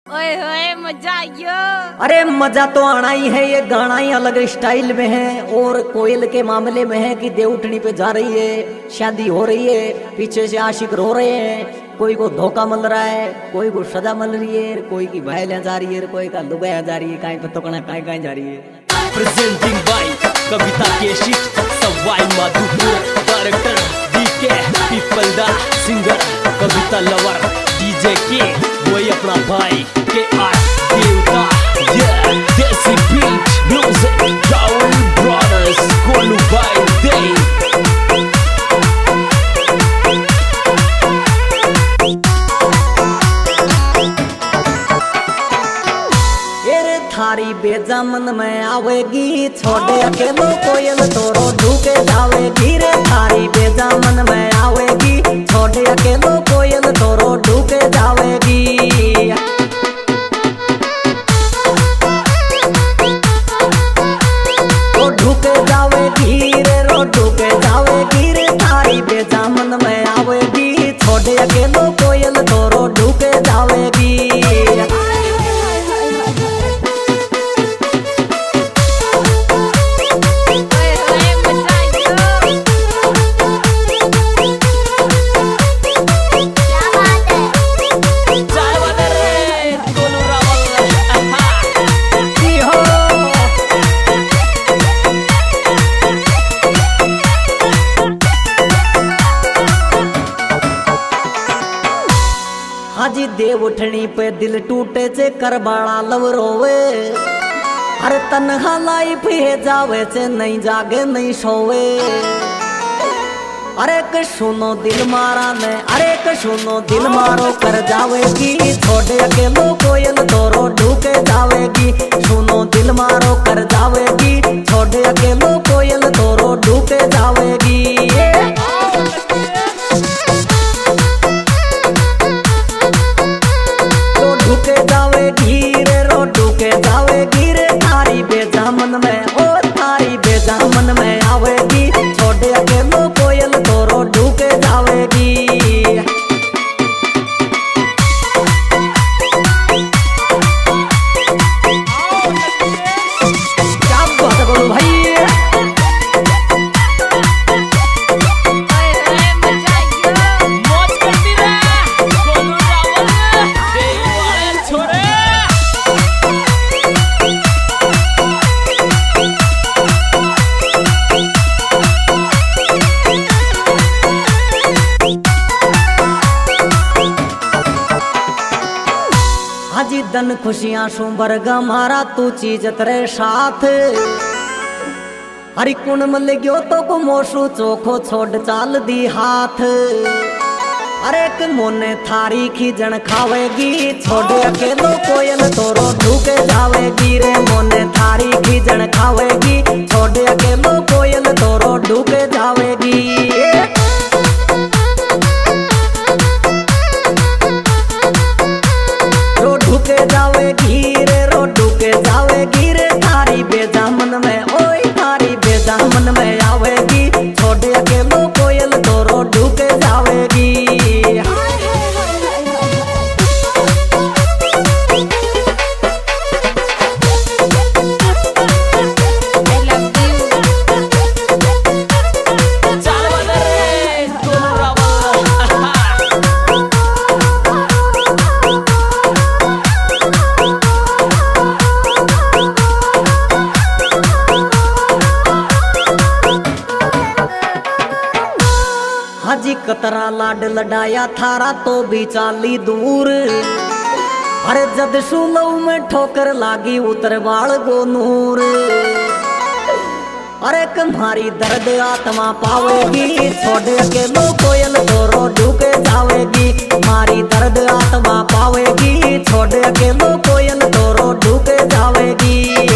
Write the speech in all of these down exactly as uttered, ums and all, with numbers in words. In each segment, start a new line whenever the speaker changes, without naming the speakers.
ओए होए मजा आयो।
अरे मजा तो आना ही है। ये गाना ही अलग स्टाइल में है और कोयल के मामले में है कि देवउठनी पे जा रही है, शादी हो रही है, पीछे से आशिक रो रहे हैं, कोई को धोखा मिल रहा है, कोई को सजा मिल रही है, कोई की बहलियां जा रही है, कोई का लुगाया जा रही है, कहीं पत्तो कना कहीं कहीं जा रही है।
प्रेजेंटिंग बाय कविता केशित Sawai Madhopur, director DK Pipalda, singer Kavita lover, DJ के वही अपना भाई के आर देवता, yeah, देसी बीट म्यूजिक, राहुल ब्रदर्स, कोलू भाई दे।
थारी बेजा मन में आवेगी, छोड़े अकेलो कोयल तोरो ढूके जावेगी रे। थारी बेजा मन में आवेगी, छोड़े अकेलो कोयल तोरो ढूके जावेगी। रो ढूके जावेगी रे, रो ढूके जावेगी रे। थारी बेजा मन में आवेगी, छोड़े अकेलो कोयल तोरो ढूके जावेगी। हाजी देवउठनी पे दिल टूटे से करबाड़ा लव रोवे। हर तन्हा लाइफ है जावे से नहीं जागे नहीं सोवे। अरे क सुनो दिल मारा ने, अरे क सुनो दिल मारो कर जावेगी, छोड़े अकेलो कोयल तोरो ढूके जावेगी। सुनो दिल मारो कर जावेगी, छोड़े अकेलो कोयल तोरो ढूके जावेगी। ढूके जावेगी रे, रो ढूके जावेगी रे। थारी बेजा मन में, ओ थारी बेजा मन में आवेगी, छोड़े अकेलो कोयल तोरो ढूके जावेगी। क्या बात करो भाई। हाजी दन खुशियां सुबरगा मारा तू चीज तेरे साथ। हरी कुण मिल गयो तो को मोसू चोखो छोड़ चाल दी हाथ। अरे क मोने थारी खीजन खावेगी, छोड़ अकेलो कोयल तोरो ढूके जावेगी रे। मोने थारी खीजन खावेगी, छोड़ अकेलो कोयल तोरो ढूके जावेगी। ढूके जावेगी रे, रो ढूके जावेगी रे। थारी बेजा मन में, ओए थारी बेजा मन में आवेगी, छोड़े अकेलो कोयल तोरो ढूके जावेगी। हाजी कतरा लाड लडाया थारा तो भी चाली दूर। अरे जद सुलव में ठोकर लागी उतर बाल गो नूर। अरे तुम्हारी दर्द आत्मा पावेगी, छोड़ अकेलो कोयल तोरो ढूके जावेगी। तुम्हारी दर्द आत्मा पावेगी, छोड़ अकेलो कोयल तोरो ढूके जावेगी।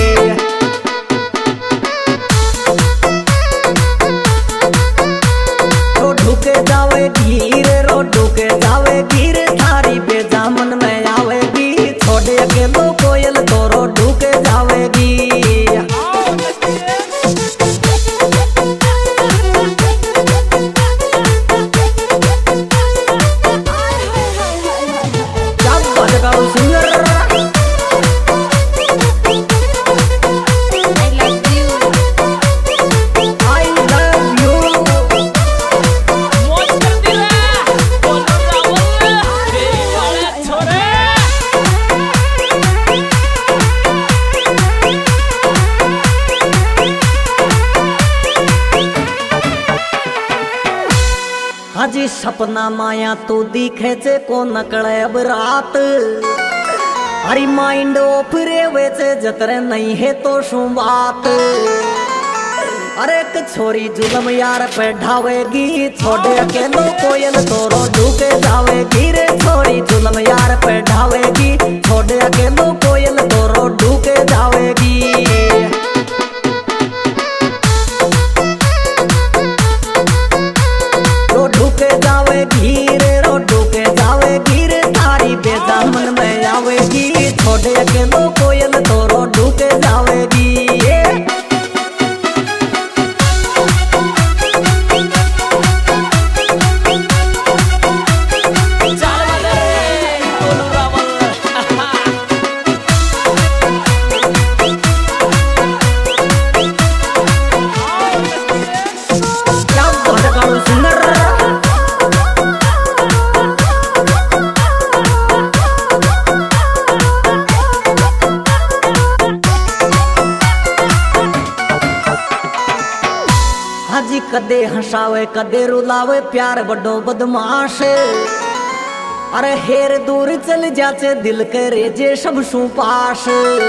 ढूके जावेगी रे, रो ढूके जावेगी रे। थारी बेजा मन में आवेगी, छोड़े अकेलो कोयल तोरो ढूके जावेगी। क्या बात करो सिंगर। अरे सपना माया तू दिखे चे को नकड़े अब रात अरे माइंड ऑफ रेवे चे जतरे नहीं है तो शू बात अरे एक छोरी जुलम यार पे ढावेगी छोड़े अकेलो कोयल तोरो ढूके जावेगी रे छोरी जुलम यार पे ढावेगी छोड़े अकेलो कोयल तोरो ढूके जावेगी रो ढूके जावेगी रे रो ढूके जावेगी रे थारी बेजा मन में आवेगी छोड़े अकेलो कोयल तोरो ढूके जावेगी हाजी कदे हंसावे कदे रुलावे प्यार बड़ो बदमाश अरे हेर दूर चल जाचे दिल के रेजे सब सू पास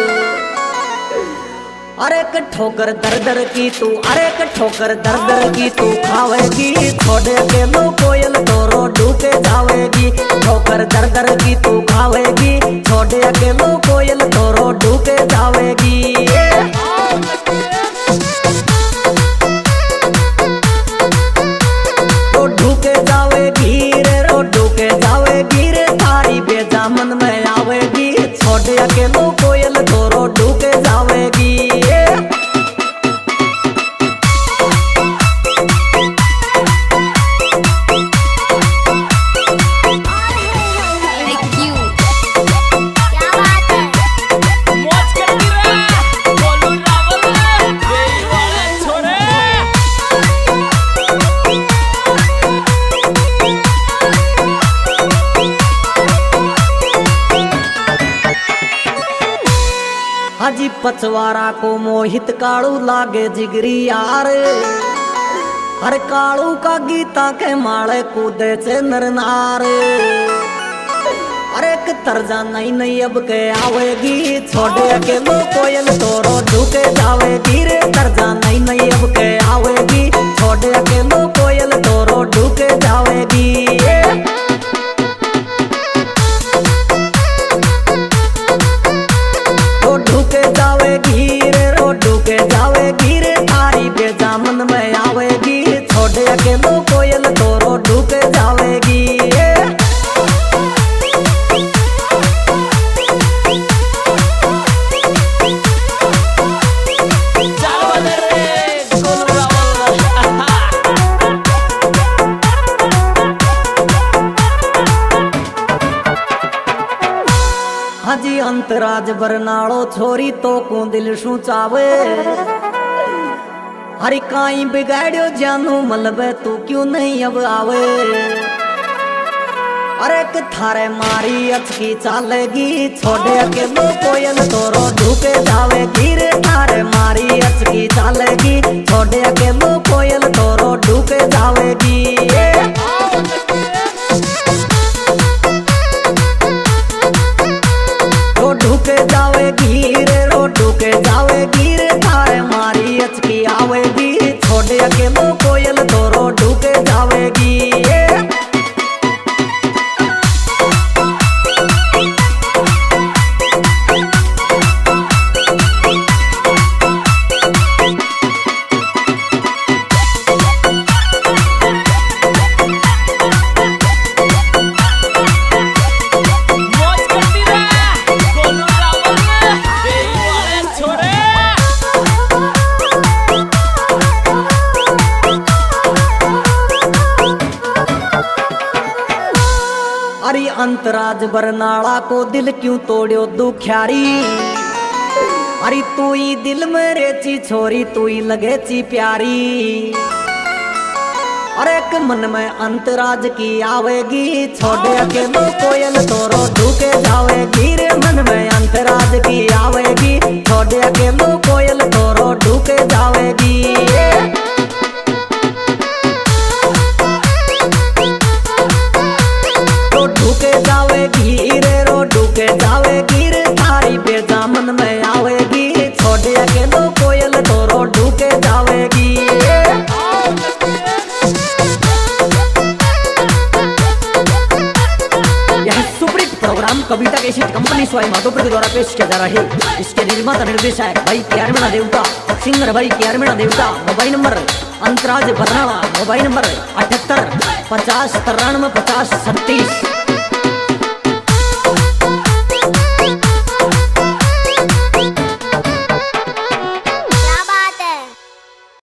अरे क ठोकर दर दर की तू अरे क ठोकर दर दर की तू खावेगी छोड़े के लो कोयल तोरो ढूके जावेगी ठोकर दर दर की तू खावेगी छोड़े के लो कोयल तोरो ढूके जावेगी मन में आवेगी छोड़े अकेलो कोयल तोरो ढूके जावेगी हाजी पचवारा को मोहित कालू लागे जिगरी यार हर कालू का गीता के माले कूदे से नरनार अरे एक तरजा नहीं नहीं अब के आवेगी छोड़े अकेलो कोयल तोरो ढूके जावेगी रे तरजा नहीं नहीं अब के आवेगी छोड़े अकेलो कोयल तोरो ढूके जावेगी ढूके जावेगी रे रो ढूके जावेगी रे थारी बेजा मन में आवेगी छोड़े अकेलो कोयल तोरो ढूके जावेगी हाजी अंतराज बरनालो छोरी तो को दिल शू चावे हरी काई बिगाड़ियो जानू मलबे तू क्यों नहीं अब आवे अरे एक थारे मारी अचकी चालेगी छोड़े अकेलो कोयल तोरो ढूके जावेगी रे थारे मारी अचकी चालेगी छोड़े अकेलो कोयल तोरो ढूके जावेगी ढूके जावेगी रे रो ढूके जावेगी रे थारे मारी अचकी आवेगी छोड़े अकेलो कोयल तोरो ढूके जावेगी अरे अंतराज बरनाला को दिल क्यों तोड़ियो दुख्यारी अरे तू ही दिल में रेची छोरी तू ही लगे ची प्यारी अरे एक मन में अंतराज की आवेगी छोड़े अकेलो कोयल तोरो ढूके जावेगी रे मन में अंतराज की आवेगी छोड़े अकेलो कोयल तोरो ढूके जावेगी आवेगी रे थारी बेजामन में आवेगी छोड़ अकेलो कोयल तोरो ढूके जावेगी। Program Kavita cassette company Sawai Madhopur के द्वारा पेश किया जा रहा है। इसके निर्माता निर्देशक भाई क्यारमेणा देवता, सिंगर भाई क्यारमेणा देवता। मोबाइल नंबर अंतराज बरनाला, मोबाइल नंबर अठहत्तर पचास तिरानवे पचास छत्तीस।